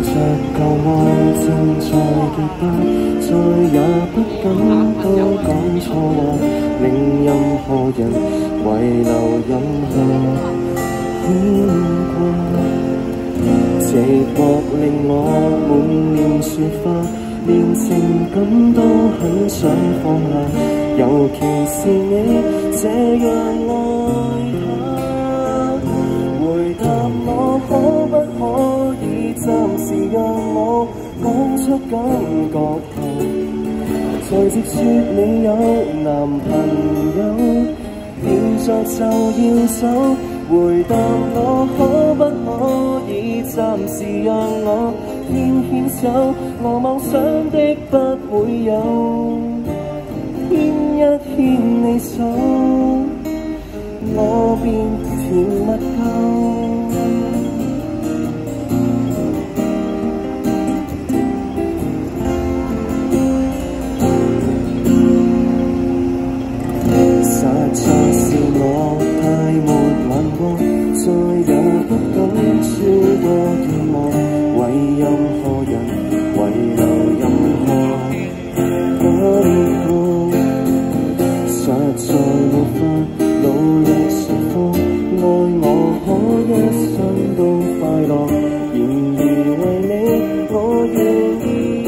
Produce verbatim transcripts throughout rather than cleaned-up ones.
着舊愛正在結疤，再也不敢多講錯話，令任何人遺留任何牽掛。這覺令我滿臉雪花，連情感都很想放下，尤其是你這樣愛他。回答我可不可以暫時讓我講出感覺後，才直說你有男朋友，現在就要走。回答我可不可以暫時讓我牽牽手，我妄想的不會有，牽一牽你手，我便甜蜜夠。實在是我太沒眼光，再也不敢輸多願望，為任何人遺留任何感覺。實在沒法努力說謊，愛我可一生都快樂，然而為你我願意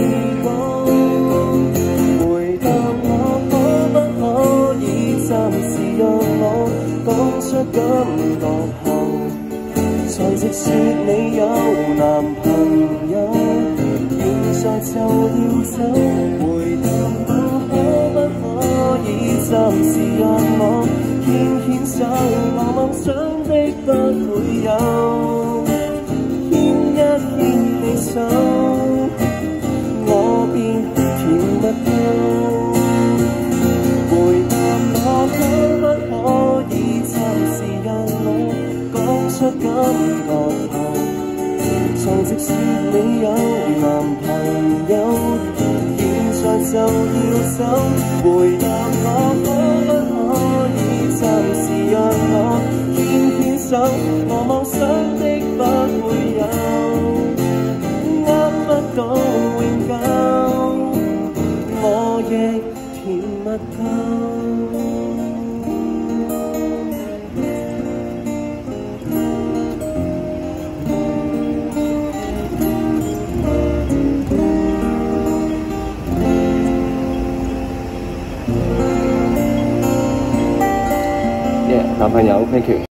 講。回答我可不可以暫時讓我講出感覺後，才直說你有男朋友，現在就要走。回答我可不可以暫時讓我牽牽手，我妄想的不會有，牽一牽你手，我便甜蜜夠。回答我可不可以暫時讓我講出感覺後，才直說你有男朋友，現在就要走。回答我可不可以暫時讓我牽牽手，我妄想的不會有，握不到永久，我亦甜蜜夠。男朋友 ，thank you。